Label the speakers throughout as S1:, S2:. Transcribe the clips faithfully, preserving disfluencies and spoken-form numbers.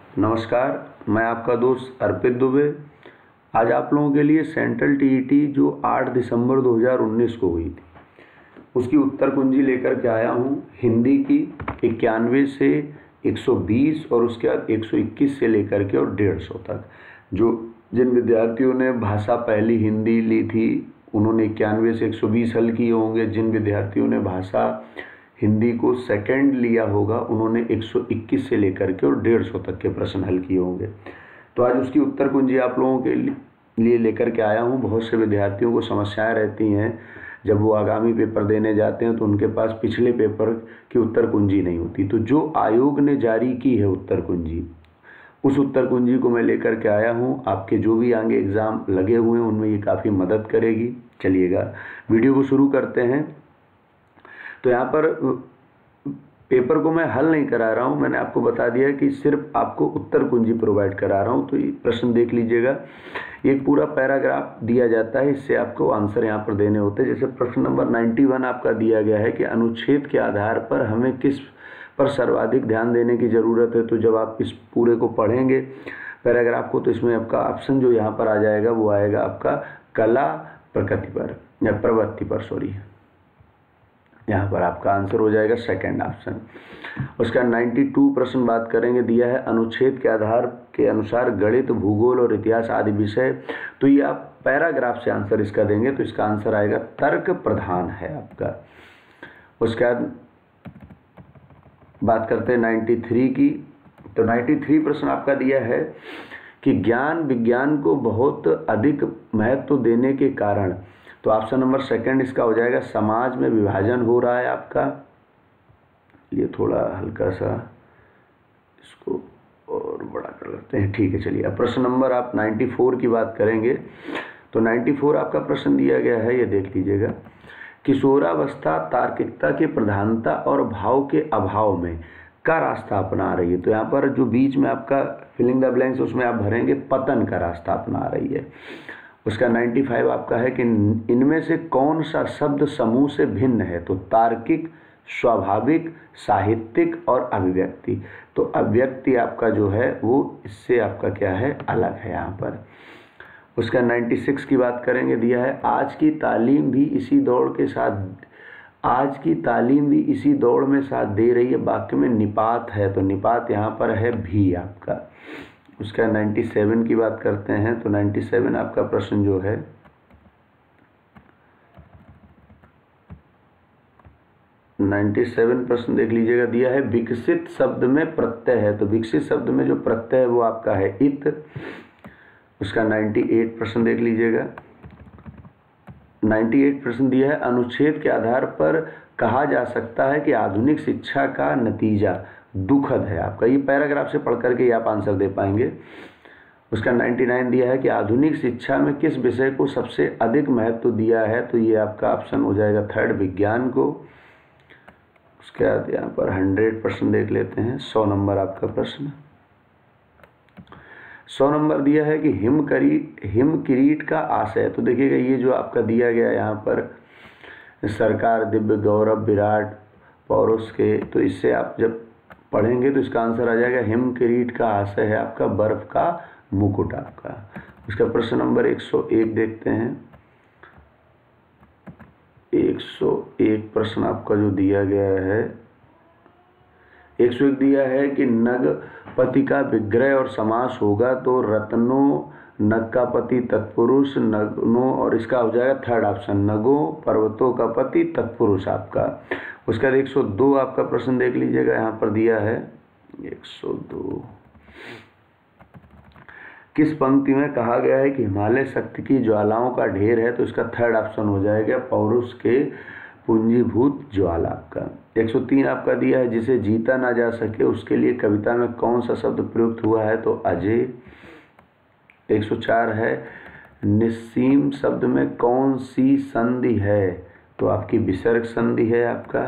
S1: नमस्कार, मैं आपका दोस्त अर्पित दुबे। आज आप लोगों के लिए सेंट्रल टीईटी जो आठ दिसंबर दो हज़ार उन्नीस को हुई थी उसकी उत्तर कुंजी लेकर के आया हूँ। हिंदी की इक्यानवे से एक सौ बीस और उसके बाद एक सौ इक्कीस से लेकर के और डेढ़ सौ तक। जो जिन विद्यार्थियों ने भाषा पहली हिंदी ली थी उन्होंने इक्यानवे से एक सौ बीस हल किए होंगे। जिन विद्यार्थियों ने भाषा हिंदी को सेकंड लिया होगा उन्होंने एक सौ इक्कीस से लेकर के और डेढ़ सौ तक के प्रश्न हल किए होंगे। तो आज उसकी उत्तर कुंजी आप लोगों के लिए लेकर के आया हूँ। बहुत से विद्यार्थियों को समस्याएं रहती हैं, जब वो आगामी पेपर देने जाते हैं तो उनके पास पिछले पेपर की उत्तर कुंजी नहीं होती। तो जो आयोग ने जारी की है उत्तर कुंजी, उस उत्तर कुंजी को मैं लेकर के आया हूँ। आपके जो भी आगे एग्ज़ाम लगे हुए हैं उनमें ये काफ़ी मदद करेगी। चलिएगा वीडियो को शुरू करते हैं। तो यहाँ पर पेपर को मैं हल नहीं करा रहा हूँ, मैंने आपको बता दिया कि सिर्फ आपको उत्तर कुंजी प्रोवाइड करा रहा हूँ। तो ये प्रश्न देख लीजिएगा, एक पूरा पैराग्राफ दिया जाता है, इससे आपको आंसर यहाँ पर देने होते हैं। जैसे प्रश्न नंबर इक्यानवे आपका दिया गया है कि अनुच्छेद के आधार पर हमें किस पर सर्वाधिक ध्यान देने की ज़रूरत है। तो जब आप इस पूरे को पढ़ेंगे पैराग्राफ को तो इसमें आपका ऑप्शन जो यहाँ पर आ जाएगा वो आएगा आपका कला प्रकृति पर या प्रवृत्ति पर, सॉरी, यहाँ पर आपका आंसर हो जाएगा सेकंड ऑप्शन। उसका बानवे प्रश्न बात करेंगे, दिया है अनुच्छेद के आधार के अनुसार गणित, भूगोल और इतिहास आदि विषय। तो ये आप पैराग्राफ से आंसर इसका देंगे तो इसका आंसर आएगा तर्क प्रधान है आपका। उसके बाद बात करते हैं तिरानवे की। तो तिरानवे प्रश्न आपका दिया है कि ज्ञान विज्ञान को बहुत अधिक महत्व देने के कारण, तो ऑप्शन नंबर सेकंड इसका हो जाएगा समाज में विभाजन हो रहा है आपका। ये थोड़ा हल्का सा इसको और बड़ा कर लेते हैं, ठीक है। चलिए अब प्रश्न नंबर आप चौरानवे की बात करेंगे। तो चौरानवे आपका प्रश्न दिया गया है, ये देख लीजिएगा। किशोरावस्था तार्किकता के प्रधानता और भाव के अभाव में का रास्ता अपना रही है। तो यहाँ पर जो बीच में आपका फिलिंग द ब्लैंक्स उसमें आप भरेंगे पतन का रास्ता अपना रही है। उसका पचानवे आपका है कि इनमें से कौन सा शब्द समूह से भिन्न है। तो तार्किक, स्वाभाविक, साहित्यिक और अभिव्यक्ति। तो अभिव्यक्ति आपका जो है वो इससे आपका क्या है, अलग है यहाँ पर। उसका छियानवे की बात करेंगे, दिया है आज की तालीम भी इसी दौड़ के साथ आज की तालीम भी इसी दौड़ में साथ दे रही है। वाक्य में निपात है, तो निपात यहाँ पर है भी आपका। उसका सत्तानवे की बात करते हैं। तो सत्तानवे आपका प्रश्न जो है सत्तानवे प्रश्न देख लीजिएगा, दिया है विकसित शब्द में प्रत्यय है। तो विकसित शब्द में जो प्रत्यय है वो आपका है इत। उसका अट्ठानवे प्रश्न देख लीजिएगा। अट्ठानवे प्रश्न दिया है अनुच्छेद के आधार पर कहा जा सकता है कि आधुनिक शिक्षा का नतीजा दुखद है आपका। ये पैराग्राफ से पढ़ करके ही आप आंसर दे पाएंगे। उसका निन्यानवे दिया है कि आधुनिक शिक्षा में किस विषय को सबसे अधिक महत्व दिया है। तो ये आपका ऑप्शन हो जाएगा थर्ड, विज्ञान को। उसके बाद यहाँ पर हंड्रेड प्रश्न देख लेते हैं। सौ नंबर आपका प्रश्न, सौ नंबर दिया है कि हिम करी हिम किरीट का आशय। तो देखिएगा ये जो आपका दिया गया यहाँ पर सरकार, दिव्य, गौरव, विराट, पौरुष के, तो इससे आप जब पढ़ेंगे तो इसका आंसर आ जाएगा हिम किरीट का आशय है आपका बर्फ का मुकुट आपका। उसका प्रश्न नंबर एक सौ एक देखते हैं। एक सौ एक प्रश्न आपका जो दिया गया है, एक सौ एक दिया है कि नगपति का विग्रह और समास होगा। तो रत्नो, नग का पति तत्पुरुष, नगनो, और इसका हो जाएगा थर्ड ऑप्शन नगो, पर्वतों का पति तत्पुरुष आपका। उसका एक सौ दो आपका प्रश्न देख लीजिएगा, यहाँ पर दिया है एक सौ दो, किस पंक्ति में कहा गया है कि हिमालय शक्ति की ज्वालाओं का ढेर है। तो इसका थर्ड ऑप्शन हो जाएगा पौरुष के पूंजीभूत ज्वाला आपका। एक सौ तीन आपका दिया है जिसे जीता ना जा सके उसके लिए कविता में कौन सा शब्द प्रयुक्त हुआ है। तो अजय। एक सौ चार है निस्सीम शब्द में कौन सी संधि है। तो आपकी विसर्ग संधि है आपका।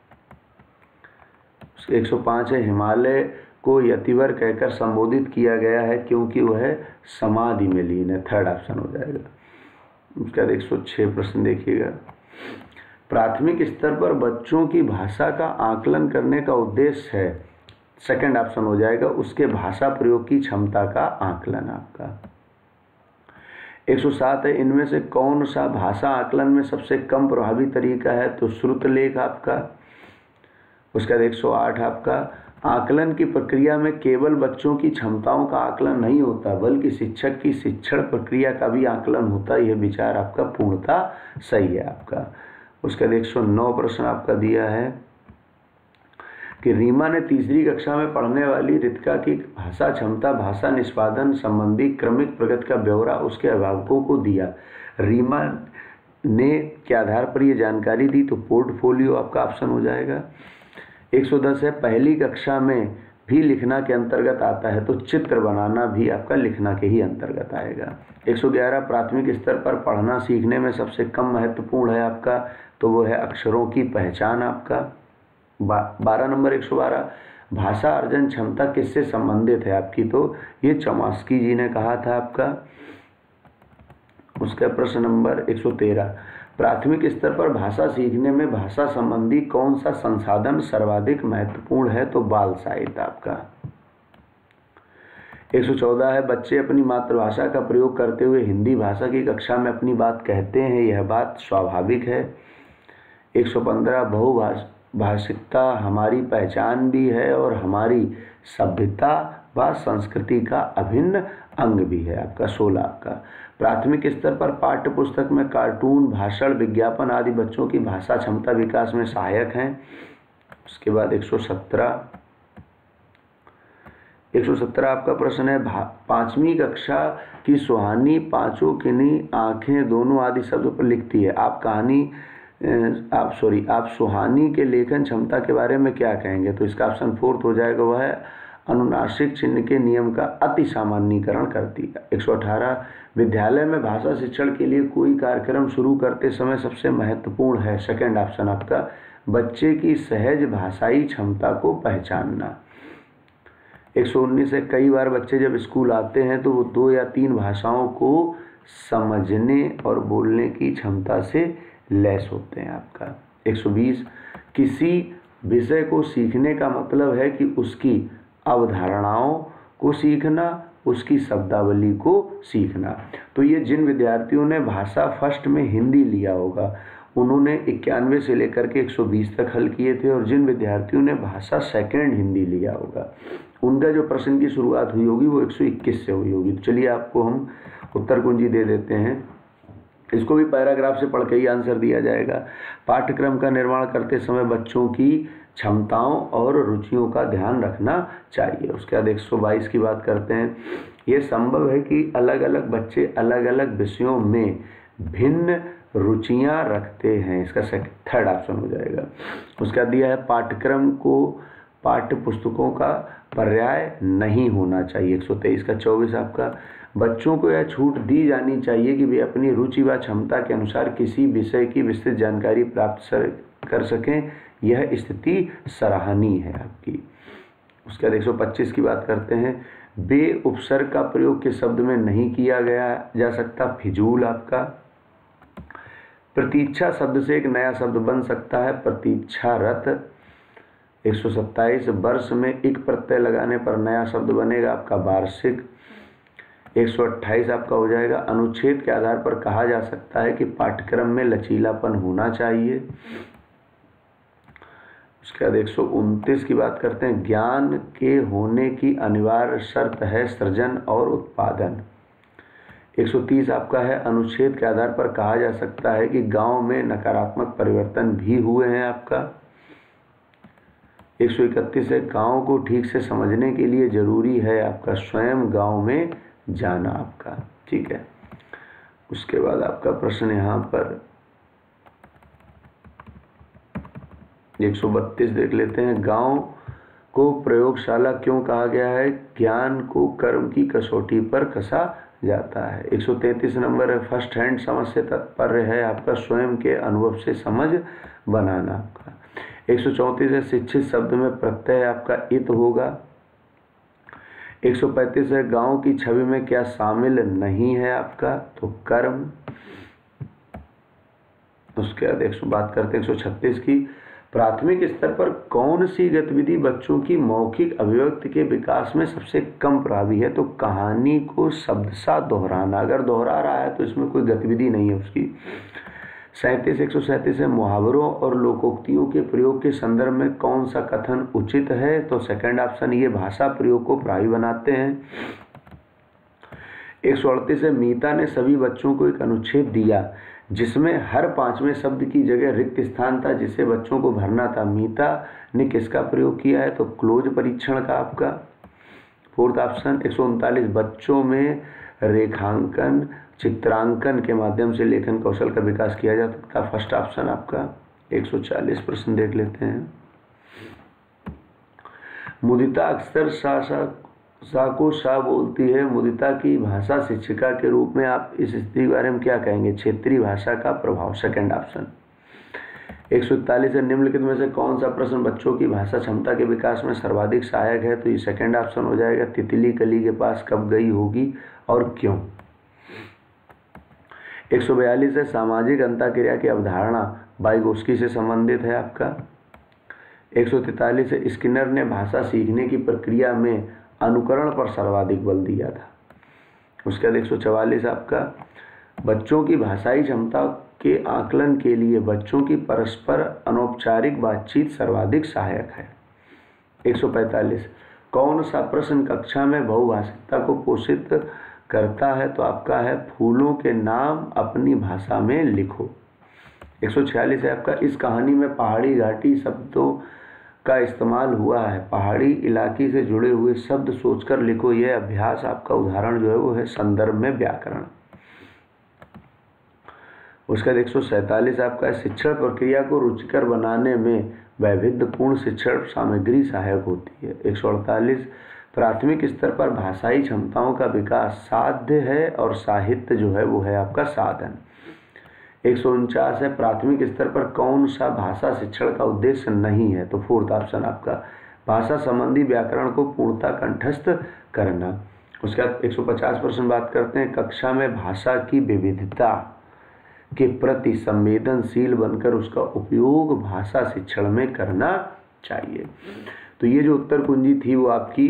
S1: एक सौ पाँच है हिमालय को यतिवर कहकर संबोधित किया गया है क्योंकि वह समाधि में लीन है। थर्ड ऑप्शन हो जाएगा। उसके बाद एक सौ छह प्रश्न देखिएगा, प्राथमिक स्तर पर बच्चों की भाषा का आकलन करने का उद्देश्य है सेकंड ऑप्शन हो जाएगा, उसके भाषा प्रयोग की क्षमता का आकलन आपका। एक सौ सात है, इनमें से कौन सा भाषा आकलन में सबसे कम प्रभावी तरीका है? तो श्रुतलेख आपका। उसके बाद एक सौ आठ आपका, आकलन की प्रक्रिया में केवल बच्चों की क्षमताओं का आकलन नहीं होता बल्कि शिक्षक की शिक्षण प्रक्रिया का भी आकलन होता है। यह विचार आपका पूर्णतः सही है आपका। उसके बाद एक सौ नौ प्रश्न आपका दिया है कि रीमा ने तीसरी कक्षा में पढ़ने वाली रितिका की भाषा क्षमता भाषा निष्पादन संबंधी क्रमिक प्रगति का ब्यौरा उसके अभिभावकों को दिया। रीमा ने के आधार पर यह जानकारी दी, तो पोर्टफोलियो आपका ऑप्शन हो जाएगा। एक सौ दस है, पहली कक्षा में भी लिखना के अंतर्गत आता है, तो चित्र बनाना भी आपका लिखना के ही अंतर्गत आएगा। एक सौ ग्यारह, प्राथमिक स्तर पर पढ़ना सीखने में सबसे कम महत्वपूर्ण है आपका, तो वो है अक्षरों की पहचान आपका। बारह नंबर एक सौ बारह, भाषा अर्जन क्षमता किससे संबंधित है आपकी? तो ये चॉम्स्की जी ने कहा था आपका। उसका प्रश्न नंबर एक सौ तेरह, प्राथमिक स्तर पर भाषा सीखने में भाषा संबंधी कौन सा संसाधन सर्वाधिक महत्वपूर्ण है? तो बाल साहित्य आपका। एक सौ चौदह है, बच्चे अपनी मातृभाषा का प्रयोग करते हुए हिंदी भाषा की कक्षा में अपनी बात कहते हैं, यह बात स्वाभाविक है। एक सौ पंद्रह, बहुभाष भाषिकता हमारी पहचान भी है और हमारी सभ्यता व संस्कृति का अभिन्न अंग भी है आपका। सोलह आपका, प्राथमिक स्तर पर पाठ्य पुस्तक में कार्टून, भाषण, विज्ञापन आदि बच्चों की भाषा क्षमता विकास में सहायक हैं। उसके बाद एक सौ सत्रह एक सौ सत्रह आपका प्रश्न है, पांचवी कक्षा की सुहानी पांचों किन्हीं आंखें दोनों आदि शब्दों पर लिखती है, आप कहानी आप सॉरी आप सुहानी के लेखन क्षमता के बारे में क्या कहेंगे? तो इसका ऑप्शन फोर्थ हो जाएगा, वह है अनुनासिक चिन्ह के नियम का अति सामान्यीकरण करती है। एक सौ अठारह, विद्यालय में भाषा शिक्षण के लिए कोई कार्यक्रम शुरू करते समय सबसे महत्वपूर्ण है, सेकंड ऑप्शन आपका, बच्चे की सहज भाषाई क्षमता को पहचानना। एक सौ उन्नीस है, कई बार बच्चे जब स्कूल आते हैं तो वो दो या तीन भाषाओं को समझने और बोलने की क्षमता से लैस होते हैं आपका। एक सौ बीस, किसी विषय को सीखने का मतलब है कि उसकी अवधारणाओं को सीखना, उसकी शब्दावली को सीखना। तो ये जिन विद्यार्थियों ने भाषा फर्स्ट में हिंदी लिया होगा उन्होंने इक्यानवे से लेकर के एक सौ बीस तक हल किए थे, और जिन विद्यार्थियों ने भाषा सेकंड हिंदी लिया होगा उनका जो प्रश्न की शुरुआत हुई होगी वो एक सौ इक्कीस से हुई होगी। तो चलिए आपको हम उत्तर कुंजी दे देते हैं, इसको भी पैराग्राफ से पढ़ के ही आंसर दिया जाएगा। पाठ्यक्रम का निर्माण करते समय बच्चों की क्षमताओं और रुचियों का ध्यान रखना चाहिए। उसके बाद एक सौ बाईस की बात करते हैं, ये संभव है कि अलग अलग बच्चे अलग अलग विषयों में भिन्न रुचियां रखते हैं, इसका थर्ड ऑप्शन हो जाएगा। उसका दिया है, पाठ्यक्रम को पाठ्य पुस्तकों का पर्याय नहीं होना चाहिए, एक सौ तेईस का। चौबीस आपका, बच्चों को यह छूट दी जानी चाहिए कि वे अपनी रुचि व क्षमता के अनुसार किसी विषय की विस्तृत जानकारी प्राप्त कर सकें, यह स्थिति सराहनीय है आपकी। उसके बाद एक सौ पच्चीस की बात करते हैं, बे उपसर्ग का प्रयोग किस शब्द में नहीं किया गया जा सकता? फिजूल आपका। प्रतीक्षा शब्द से एक नया शब्द बन सकता है, प्रतीक्षारत। एक सौ सत्ताईस, वर्ष में एक प्रत्यय लगाने पर नया शब्द बनेगा आपका वार्षिक। एक सौ अट्ठाईस आपका हो जाएगा, अनुच्छेद के आधार पर कहा जा सकता है कि पाठ्यक्रम में लचीलापन होना चाहिए। उसके बाद एक सौ उनतीस की बात करते हैं, ज्ञान के होने की अनिवार्य शर्त है सृजन और उत्पादन। एक सौ तीस आपका है, अनुच्छेद के आधार पर कहा जा सकता है कि गांव में नकारात्मक परिवर्तन भी हुए हैं आपका। एक सौ इकतीस है, गांव को ठीक से समझने के लिए जरूरी है आपका स्वयं गांव में जाना आपका, ठीक है। उसके बाद आपका प्रश्न यहाँ पर एक सौ बत्तीस देख लेते हैं, गांव को प्रयोगशाला क्यों कहा गया है? ज्ञान को कर्म की कसौटी पर कसा जाता है। एक सौ तैंतीस नंबर है, फर्स्ट हैंड समझ से तात्पर्य है आपका स्वयं के अनुभव से समझ बनाना आपका। एक सौ चौंतीस है, शिक्षित शब्द में प्रत्यय आपका इत होगा। एक सौ पैंतीस है, गांव की छवि में क्या शामिल नहीं है आपका? तो कर्म। उसके बाद एक सौ बात करते हैं एक सौ छत्तीस की, प्राथमिक स्तर पर कौन सी गतिविधि बच्चों की मौखिक अभिव्यक्ति के विकास में सबसे कम प्रभावी है? तो कहानी को शब्दशः दोहराना। अगर दोहरा रहा है तो इसमें कोई गतिविधि नहीं है उसकी। सैंतीस एक सौ सैंतीस है, मुहावरों और लोकोक्तियों के प्रयोग के संदर्भ में कौन सा कथन उचित है? तो सेकंड ऑप्शन, ये भाषा प्रयोग को प्रभावी बनाते हैं। एक सौ अड़तीस है, मीता ने सभी बच्चों को एक अनुच्छेद दिया जिसमें हर पांचवें शब्द की जगह रिक्त स्थान था जिसे बच्चों को भरना था। मीता ने किसका प्रयोग किया है? तो क्लोज परीक्षण का आपका फोर्थ ऑप्शन। एक सौ उनतालीस, बच्चों में रेखांकन चित्रांकन के माध्यम से लेखन कौशल का विकास किया जा सकता है। फर्स्ट ऑप्शन आपका। एक सौ चालीस प्रश्न देख लेते हैं। मुदिता अक्सर सा सा सा को सा बोलती है। मुदिता की भाषा शिक्षिका के रूप में आप इस स्थिति के बारे में क्या कहेंगे? क्षेत्रीय भाषा का प्रभाव, सेकंड ऑप्शन। एक सौ इकतालीस है, निम्नलिखित में से कौन सा प्रश्न बच्चों की भाषा क्षमता के विकास में सर्वाधिक सहायक है? तो ये सेकंड ऑप्शन हो जाएगा। तितली कली के पास कब गई होगी और क्यों? एक सौ बयालीस है, सामाजिक अंतःक्रिया की अवधारणा वाइगोस्की से संबंधित है आपका। एक सौ तैंतालीस है, स्किनर ने भाषा सीखने की प्रक्रिया में अनुकरण पर सर्वाधिक बल दिया था। उसके बाद एक सौ चवालीस आपका, बच्चों की भाषाई क्षमता के आकलन के लिए बच्चों की परस्पर अनौपचारिक बातचीत सर्वाधिक सहायक है। एक सौ पैंतालीस, कौन सा प्रश्न कक्षा में बहुभाषिकता को पोषित करता है? तो आपका है फूलों के नाम अपनी भाषा में लिखो। एक सौ छियालीस है आपका, इस कहानी में पहाड़ी घाटी शब्दों का इस्तेमाल हुआ है। पहाड़ी इलाके से जुड़े हुए शब्द सोचकर लिखो। यह अभ्यास आपका उदाहरण जो है वो है संदर्भ में व्याकरण। उसका एक सौ सैंतालीस आपका, शिक्षण प्रक्रिया को रुचिकर बनाने में वैविध्यपूर्ण शिक्षण सामग्री सहायक होती है। एक सौ अड़तालीस, प्राथमिक स्तर पर भाषाई क्षमताओं का विकास साध्य है और साहित्य जो है वो है आपका साधन। एक सौ उनचास है, प्राथमिक स्तर पर कौन सा भाषा शिक्षण का उद्देश्य नहीं है? तो फोर्थ ऑप्शन आपका, भाषा संबंधी व्याकरण को पूर्णतः कंठस्थ करना। उसके बाद एक सौ पचास परसेंट बात करते हैं, कक्षा में भाषा की विविधता के प्रति संवेदनशील बनकर उसका उपयोग भाषा शिक्षण में करना चाहिए। तो ये जो उत्तर कुंजी थी वो आपकी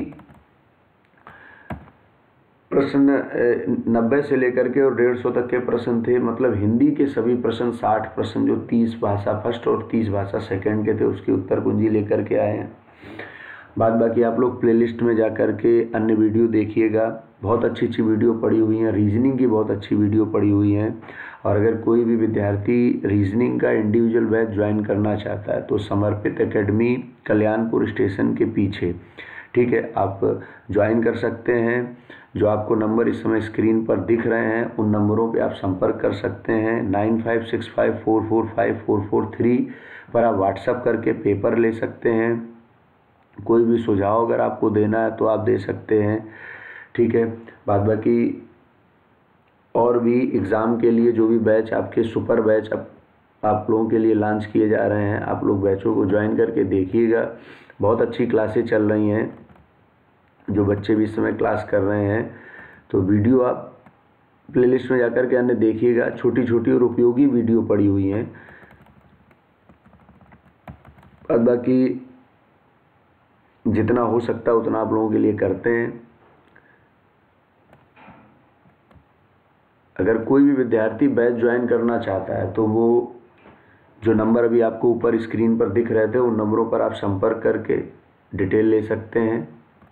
S1: प्रश्न नब्बे से लेकर के और डेढ़ सौ तक के प्रश्न थे। मतलब हिंदी के सभी प्रश्न साठ प्रश्न जो तीस भाषा फर्स्ट और तीस भाषा सेकंड के थे उसकी उत्तर कुंजी लेकर के आए हैं। बाद बाकी आप लोग प्लेलिस्ट में जा कर के अन्य वीडियो देखिएगा, बहुत अच्छी अच्छी वीडियो पड़ी हुई हैं। रीजनिंग की बहुत अच्छी वीडियो पड़ी हुई हैं। और अगर कोई भी विद्यार्थी रीजनिंग का इंडिविजुअल बैच ज्वाइन करना चाहता है तो समर्पित एकेडमी कल्याणपुर स्टेशन के पीछे, ठीक है, आप ज्वाइन कर सकते हैं। जो आपको नंबर इस समय स्क्रीन पर दिख रहे हैं उन नंबरों पे आप संपर्क कर सकते हैं। Nine five six five four four five four four three पर आप व्हाट्सअप करके पेपर ले सकते हैं। कोई भी सुझाव अगर आपको देना है तो आप दे सकते हैं, ठीक है। बाद बाकी और भी एग्ज़ाम के लिए जो भी बैच आपके सुपर बैच आप, आप लोगों के लिए लॉन्च किए जा रहे हैं, आप लोग बैचों को ज्वाइन करके देखिएगा। बहुत अच्छी क्लासें चल रही हैं, जो बच्चे भी इस समय क्लास कर रहे हैं। तो वीडियो आप प्लेलिस्ट में जाकर के अन्य देखिएगा, छोटी छोटी और उपयोगी वीडियो पड़ी हुई हैं। बाद बाकी जितना हो सकता है उतना आप लोगों के लिए करते हैं। अगर कोई भी विद्यार्थी बैच ज्वाइन करना चाहता है तो वो जो नंबर अभी आपको ऊपर स्क्रीन पर दिख रहे थे उन नंबरों पर आप संपर्क करके डिटेल ले सकते हैं।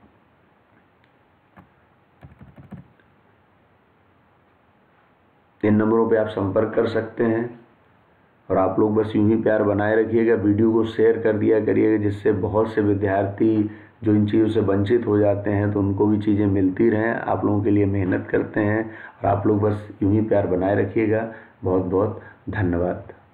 S1: इन नंबरों पे आप संपर्क कर सकते हैं। और आप लोग बस यूं ही प्यार बनाए रखिएगा, वीडियो को शेयर कर दिया करिएगा, जिससे बहुत से विद्यार्थी जो इन चीज़ों से वंचित हो जाते हैं तो उनको भी चीज़ें मिलती रहें। आप लोगों के लिए मेहनत करते हैं और आप लोग बस यूं ही प्यार बनाए रखिएगा। बहुत बहुत धन्यवाद।